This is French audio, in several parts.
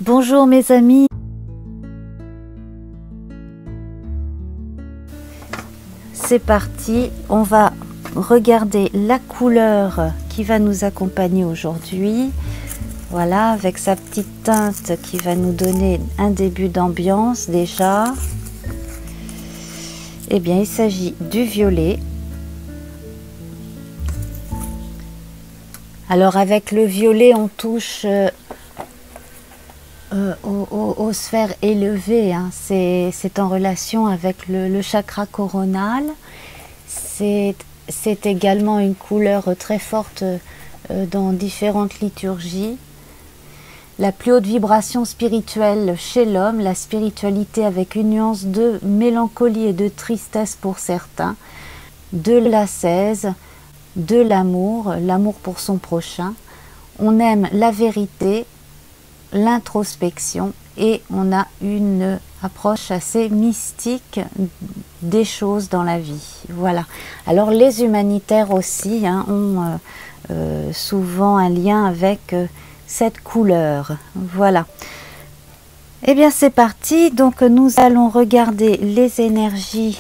Bonjour mes amis. C'est parti, on va regarder la couleur qui va nous accompagner aujourd'hui. Voilà, avec sa petite teinte qui va nous donner un début d'ambiance déjà. Eh bien, il s'agit du violet. Alors avec le violet, on touche aux sphères élevées, hein. C'est en relation avec le chakra coronal. C'est également une couleur très forte dans différentes liturgies. La plus haute vibration spirituelle chez l'homme, la spiritualité avec une nuance de mélancolie et de tristesse pour certains, de l'ascèse, de l'amour, l'amour pour son prochain. On aime la vérité, l'introspection et on a une approche assez mystique des choses dans la vie. Voilà. Alors les humanitaires aussi ont souvent un lien avec cette couleur. Voilà. Eh bien c'est parti. Donc nous allons regarder les énergies.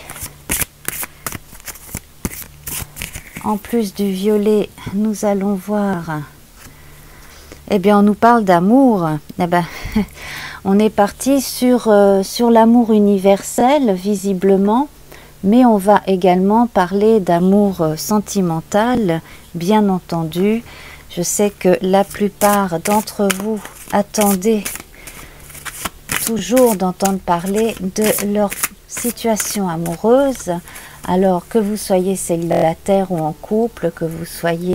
En plus du violet, nous allons voir. Eh bien, on nous parle d'amour. Eh ben, on est parti sur l'amour universel, visiblement, mais on va également parler d'amour sentimental, bien entendu. Je sais que la plupart d'entre vous attendaient toujours d'entendre parler de leur situation amoureuse. Alors, que vous soyez célibataire ou en couple, que vous soyez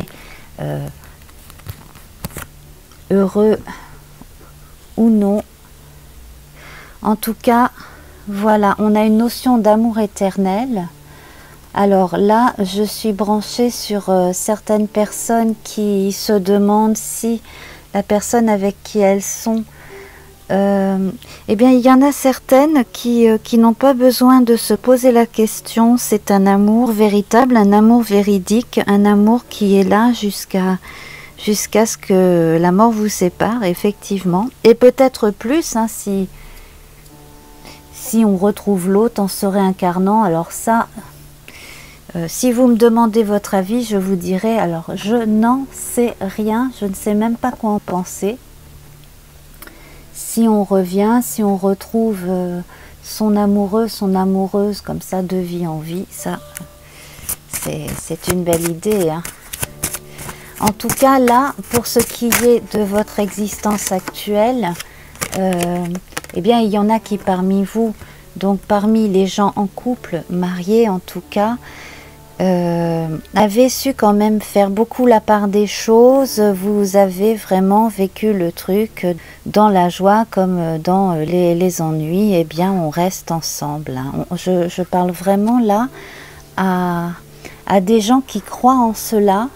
heureux ou non. En tout cas, voilà, on a une notion d'amour éternel. Alors là, je suis branchée sur certaines personnes qui se demandent si la personne avec qui elles sont, eh bien, il y en a certaines qui n'ont pas besoin de se poser la question. C'est un amour véritable, un amour véridique, un amour qui est là jusqu'à ce que la mort vous sépare, effectivement. Et peut-être plus, hein, si on retrouve l'autre en se réincarnant. Alors ça, si vous me demandez votre avis, je vous dirai, alors je n'en sais rien, je ne sais même pas quoi en penser. Si on revient, si on retrouve son amoureux, son amoureuse, comme ça, de vie en vie, ça, c'est une belle idée, hein. En tout cas, là, pour ce qui est de votre existence actuelle, eh bien, il y en a qui parmi vous, donc parmi les gens en couple, mariés en tout cas, avez su quand même faire beaucoup la part des choses. Vous avez vraiment vécu le truc dans la joie comme dans les ennuis. Eh bien, on reste ensemble, hein. Je parle vraiment là à des gens qui croient en cela.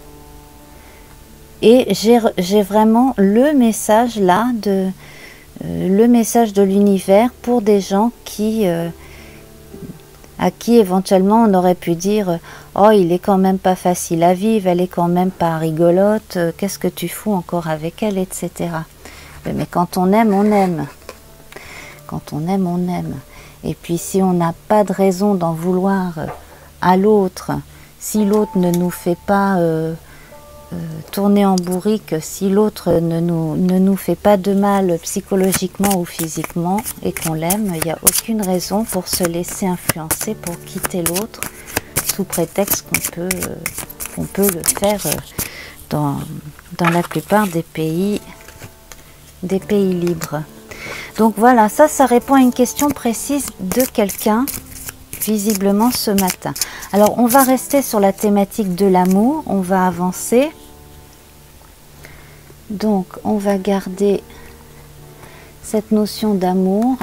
Et j'ai vraiment le message là, le message de l'univers pour des gens à qui éventuellement on aurait pu dire « Oh, il est quand même pas facile à vivre, elle est quand même pas rigolote, qu'est-ce que tu fous encore avec elle, etc. » Mais quand on aime, on aime. Quand on aime, on aime. Et puis si on n'a pas de raison d'en vouloir à l'autre, si l'autre ne nous fait pas tourner en bourrique, si l'autre ne nous fait pas de mal psychologiquement ou physiquement et qu'on l'aime, il n'y a aucune raison pour se laisser influencer, pour quitter l'autre sous prétexte qu'on peut le faire dans la plupart des pays libres. Donc voilà, ça répond à une question précise de quelqu'un visiblement ce matin. Alors on va rester sur la thématique de l'amour, on va avancer. Donc on va garder cette notion d'amour,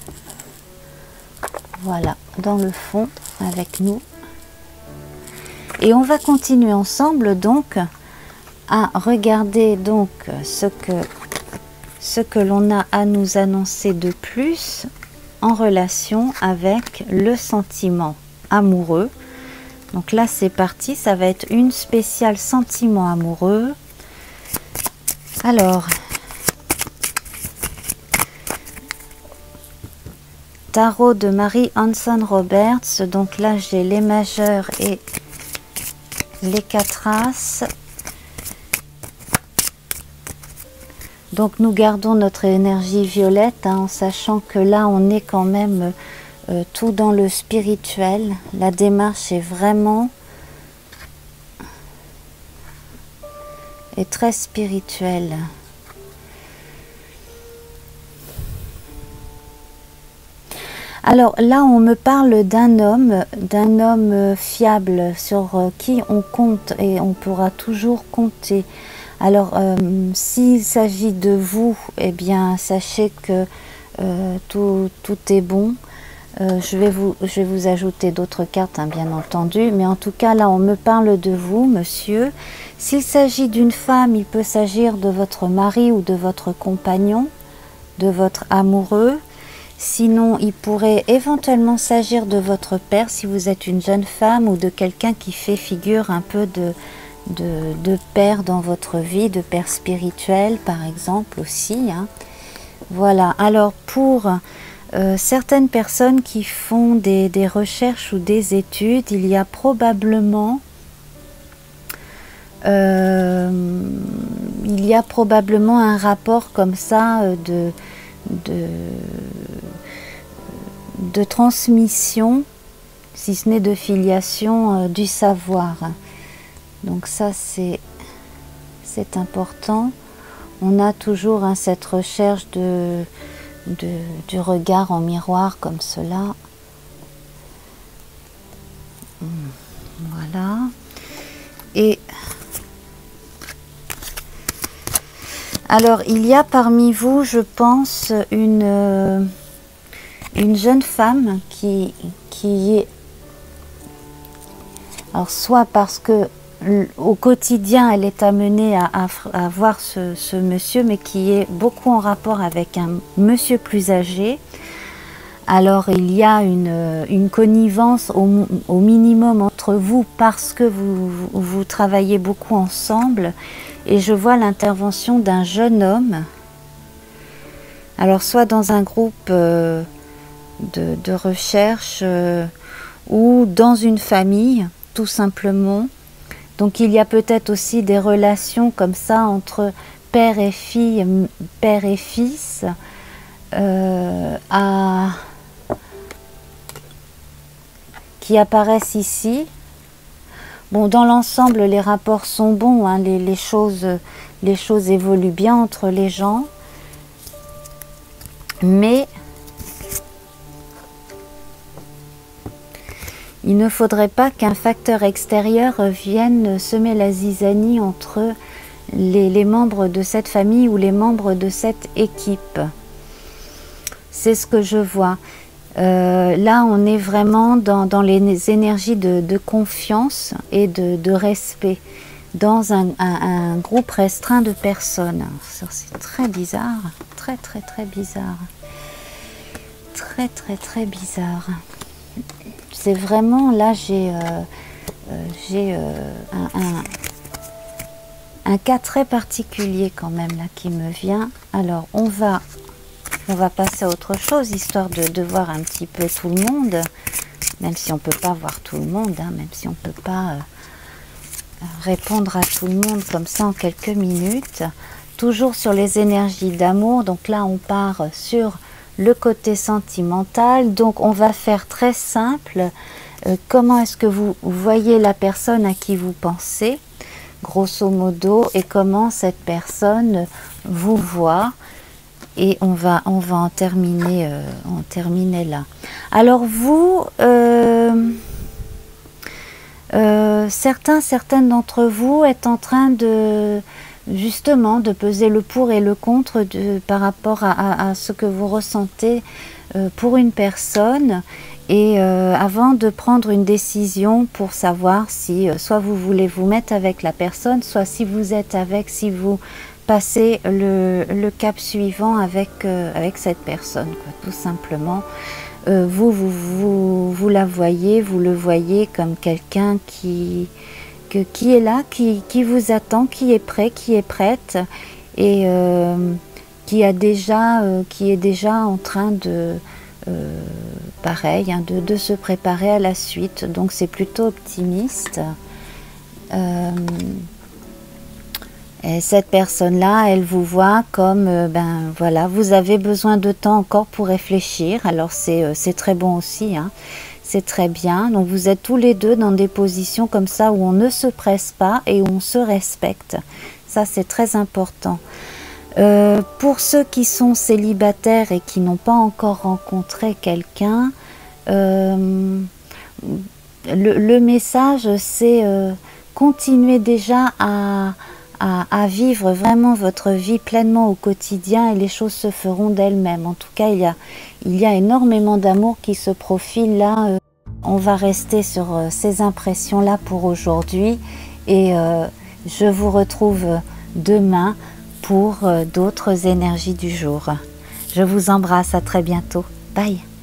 voilà, dans le fond avec nous. Et on va continuer ensemble donc à regarder donc ce que l'on a à nous annoncer de plus en relation avec le sentiment amoureux. Donc là c'est parti, ça va être une spéciale sentiment amoureux. Alors, tarot de Mary Hanson Roberts. Donc là, j'ai les majeurs et les 4 As. Donc nous gardons notre énergie violette, hein, en sachant que là, on est quand même tout dans le spirituel. La démarche est vraiment très spirituelle. Alors là, on me parle d'un homme fiable sur qui on compte et on pourra toujours compter. Alors, s'il s'agit de vous, eh bien, sachez que tout est bon. Je vais vous ajouter d'autres cartes, hein, bien entendu. Mais en tout cas, là, on me parle de vous, monsieur. S'il s'agit d'une femme, il peut s'agir de votre mari ou de votre compagnon, de votre amoureux. Sinon, il pourrait éventuellement s'agir de votre père, si vous êtes une jeune femme, ou de quelqu'un qui fait figure un peu de père dans votre vie, de père spirituel, par exemple, aussi, hein. Voilà. Alors, pour certaines personnes qui font des recherches ou des études, il y a probablement un rapport comme ça de transmission, si ce n'est de filiation, du savoir. Donc ça, c'est important. On a toujours, hein, cette recherche du regard en miroir comme cela. Voilà. Et alors, il y a parmi vous, je pense, une jeune femme qui est... Alors, soit parce que au quotidien, elle est amenée à voir ce monsieur, mais qui est beaucoup en rapport avec un monsieur plus âgé. Alors, il y a une connivence au minimum entre vous parce que vous travaillez beaucoup ensemble. Et je vois l'intervention d'un jeune homme. Alors, soit dans un groupe de recherche ou dans une famille, tout simplement. Donc il y a peut-être aussi des relations comme ça entre père et fille, père et fils, qui apparaissent ici. Bon, dans l'ensemble, les rapports sont bons, hein, les choses évoluent bien entre les gens, mais il ne faudrait pas qu'un facteur extérieur vienne semer la zizanie entre les membres de cette famille ou les membres de cette équipe. C'est ce que je vois. Là, on est vraiment dans les énergies de confiance et de respect dans un groupe restreint de personnes. C'est très bizarre, très bizarre. Très bizarre. C'est vraiment, là, j'ai un cas très particulier quand même, là, qui me vient. Alors, on va passer à autre chose, histoire de voir un petit peu tout le monde, même si on ne peut pas voir tout le monde, hein, même si on ne peut pas répondre à tout le monde comme ça en quelques minutes. Toujours sur les énergies d'amour, donc là, on part sur le côté sentimental. Donc on va faire très simple. Comment est-ce que vous voyez la personne à qui vous pensez, grosso modo, et comment cette personne vous voit, et on va en terminer là. Alors vous, certaines d'entre vous êtes en train justement de peser le pour et le contre par rapport à ce que vous ressentez pour une personne, et avant de prendre une décision pour savoir si soit vous voulez vous mettre avec la personne, soit si vous êtes si vous passez le cap suivant avec cette personne, quoi, tout simplement. Vous la voyez, vous le voyez comme quelqu'un qui est là, qui vous attend, qui est prêt, qui est prête, et qui est déjà en train pareil, hein, de se préparer à la suite. Donc c'est plutôt optimiste. Et cette personne-là, elle vous voit comme, ben voilà, vous avez besoin de temps encore pour réfléchir. Alors c'est très bon aussi, hein. C'est très bien. Donc vous êtes tous les deux dans des positions comme ça où on ne se presse pas et où on se respecte. Ça, c'est très important. Pour ceux qui sont célibataires et qui n'ont pas encore rencontré quelqu'un, le message, c'est continuez déjà à vivre vraiment votre vie pleinement au quotidien et les choses se feront d'elles-mêmes. En tout cas, il y a énormément d'amour qui se profile là. On va rester sur ces impressions-là pour aujourd'hui et je vous retrouve demain pour d'autres énergies du jour. Je vous embrasse, à très bientôt. Bye.